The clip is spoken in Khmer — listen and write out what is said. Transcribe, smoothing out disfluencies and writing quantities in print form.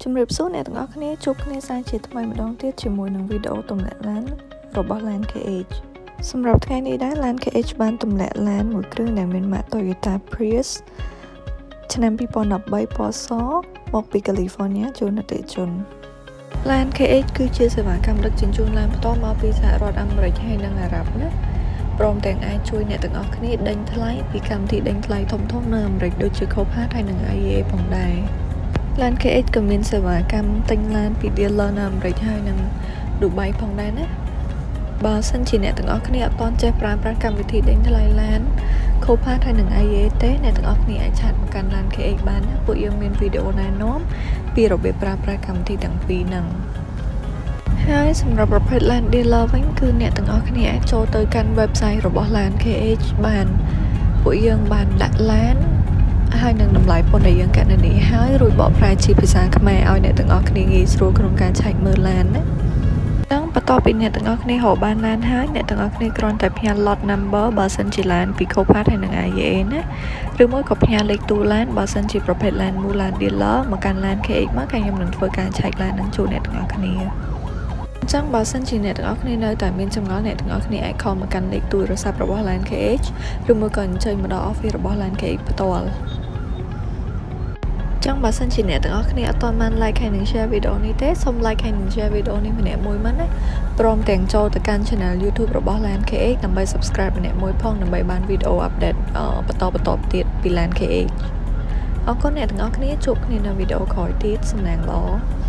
ជំរាបសួរអ្នកទាំងអស់គ្នាជួបគ្នាសាជាថ្មីម្ដងទៀតជាមួយនឹងវីដេអូទម្លាក់ឡានរបស់ LAN KH សម្រាប់ថ្ងៃនេះដែរ LAN KH បានទម្លាក់ឡានមួយគ្រឿងដែលមានម៉ាក Toyota Prius ឆ្នាំ2013ពណ៌សមកពី California ជូនអតិថិជន LAN KH គឺជាសេវាកម្មដឹកជញ្ជូនឡានផ្ទាល់មកពីសហរដ្ឋអាមេរិកហើយនិងអារ៉ាប់ណាព្រមទាំងអាចជួយអ្នកទាំងអស់គ្នាដេញថ្លៃពីកម្មវិធីដេញថ្លៃធំៗនៅអាមេរិកដូចជា Copart ហើយនិង IA ផងដែរ LAN KH ក៏មានសេវាកម្មទិញឡានពី dealer នៅអាមេរិកហើយនិង Dubai ផងដែរណាបើសិនជាអ្នកទាំងអស់គ្នាអត់ទាន់ចេះប្រើប្រាស់កម្មវិធីដេញថ្លៃឡាន Copart ហើយនិង IA ទេអ្នកទាំងអស់គ្នាអាចឆាតមកកាន់ LAN KH បានណាពួកយើងមានវីដេអូណែនាំពីរបៀបប្រើប្រាស់កម្មវិធីទាំងពីរហ្នឹងហើយសម្រាប់ប្រភេទ LAN dealer វិញគឺអ្នកទាំងអស់គ្នាអាចចូលទៅកាន់ website របស់ LAN KH បានពួកយើងបានដាក់ឡានហើយនឹងតម្លៃពន្ធដែលយើងកណនីហើយរួចបកប្រែជាភាសាខ្មែរឲ្យអ្នកទាំងអស់គ្នាងាយស្រួលក្នុងការឆែកមើលឡានណាដល់បន្ទាប់ពីអ្នកទាំងអស់គ្នារកបានឡានហើយអ្នកទាំងអស់គ្នាគ្រាន់តែផ្ញើ lot number បើសិនជាឡានពី Copart ហើយនិង IA ណាឬមួយក៏ផ្ញើលេខទូឡានបើសិនជាប្រភេទឡានមូលឡាន dealer មកកាន់ LAN KH មកខ្ញុំនឹងធ្វើការឆែកឡាននឹងជូនអ្នកទាំងអស់គ្នាអញ្ចឹងបើសិនជាអ្នកទាំងអស់គ្នានៅតែមានចម្ងល់អ្នកទាំងអស់គ្នាអាច call មកកាន់លេខទូរស័ព្ទរបស់ LAN KH ឬមួយក៏អញ្ជើញមកដល់ office របស់ LAN KH ផ្ទាល់ចឹងបើសិនជាអ្នកទាំងអស់គ្នាអត់ទាន់បាន like ហើយនិង share វីដេអូនេះទេសូម like ហើយនិង share វីដេអូនេះម្នាក់មួយមិនណាព្រមទាំងចូលទៅកាន់ channel YouTube របស់ LAN KH ដើម្បី subscribe ម្នាក់មួយផងដើម្បីបានវីដេអូ update បន្តទៀតពី LAN KH អរគុណអ្នកទាំងអស់គ្នាជួបគ្នានៅវីដេអូក្រោយទៀតសំណាងល្អ